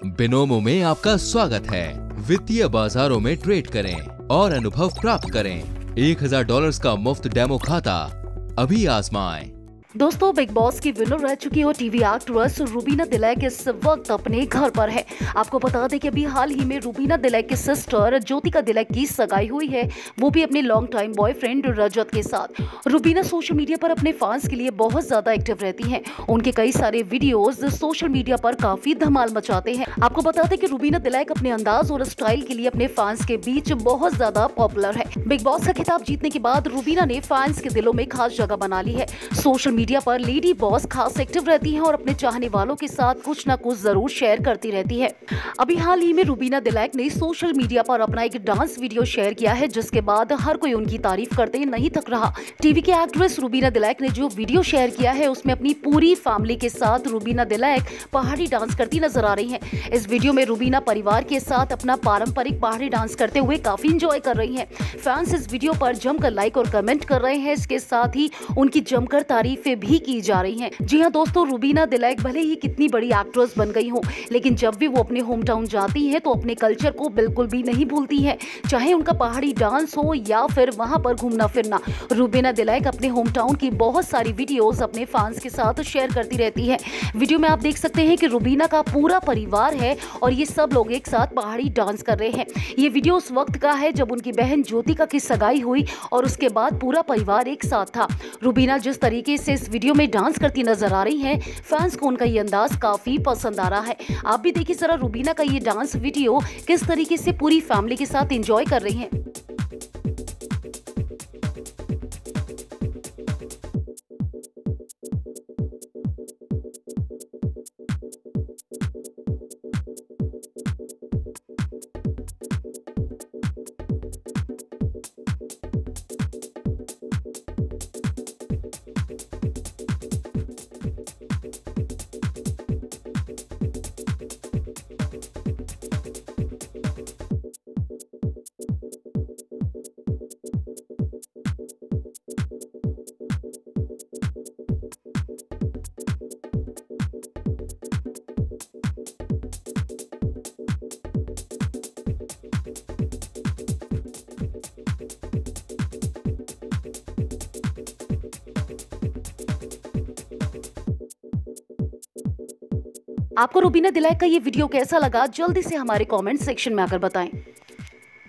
Binomo में आपका स्वागत है। वित्तीय बाजारों में ट्रेड करें और अनुभव प्राप्त करें। $1000 का मुफ्त डेमो खाता अभी आजमाएं। दोस्तों, बिग बॉस की विनर रह चुकी हो टीवी एक्ट्रेस रूबीना दिलैक इस वक्त अपने घर पर है। आपको बता दें कि अभी हाल ही में रूबीना दिलैक की सिस्टर ज्योतिका दिलैक की सगाई हुई है, वो भी अपने लॉन्ग टाइम बॉयफ्रेंड रजत के साथ। रूबीना सोशल मीडिया पर अपने फैंस के लिए बहुत ज्यादा एक्टिव रहती हैं। उनके कई सारे वीडियोज सोशल मीडिया पर काफी धमाल मचाते हैं। आपको बता दें कि रूबीना दिलैक अपने अंदाज और स्टाइल के लिए अपने फैंस के बीच बहुत ज्यादा पॉपुलर है। बिग बॉस का खिताब जीतने के बाद रूबीना ने फैंस के दिलों में खास जगह बना ली है। सोशल मीडिया पर लेडी बॉस खास एक्टिव रहती है और अपने चाहने वालों के साथ कुछ न कुछ जरूर शेयर करती रहती है। अभी हाल ही में रूबीना दिलैक ने सोशल मीडिया पर अपना एक डांस वीडियो शेयर किया है, जिसके बाद हर कोई उनकी तारीफ करते नहीं थक रहा। टीवी के एक्ट्रेस रूबीना दिलैक ने जो वीडियो शेयर किया है, उसमें अपनी पूरी फैमिली के साथ रूबीना दिलैक पहाड़ी डांस करती नजर आ रही है। इस वीडियो में रूबीना परिवार के साथ अपना पारंपरिक पहाड़ी डांस करते हुए काफी इंजॉय कर रही है। फैंस इस वीडियो पर जमकर लाइक और कमेंट कर रहे हैं। इसके साथ ही उनकी जमकर तारीफें भी की जा रही हैं। जी हां दोस्तों, रूबीना दिलैक भले ही कितनी बड़ी एक्ट्रेस बन गई हो, लेकिन जब भी वो अपने होम टाउन जाती हैं तो अपने कल्चर को बिल्कुल भी नहीं भूलती हैं। चाहे उनका पहाड़ी डांस हो या फिर वहां पर घूमना फिरना, रूबीना दिलैक अपने होम टाउन की बहुत सारी वीडियोस अपने फैंस के साथ शेयर करती रहती है। वीडियो में आप देख सकते हैं कि रूबीना का पूरा परिवार है और ये सब लोग एक साथ पहाड़ी डांस कर रहे हैं। ये वीडियो उस वक्त का है जब उनकी बहन ज्योतिका की सगाई हुई और उसके बाद पूरा परिवार एक साथ था। रूबीना जिस तरीके से इस वीडियो में डांस करती नजर आ रही हैं, फैंस को उनका ये अंदाज काफी पसंद आ रहा है। आप भी देखिए जरा रूबीना का ये डांस वीडियो किस तरीके से पूरी फैमिली के साथ एंजॉय कर रही हैं। आपको रूबीना दिलैक का ये वीडियो कैसा लगा, जल्दी से हमारे कमेंट सेक्शन में आकर बताएं।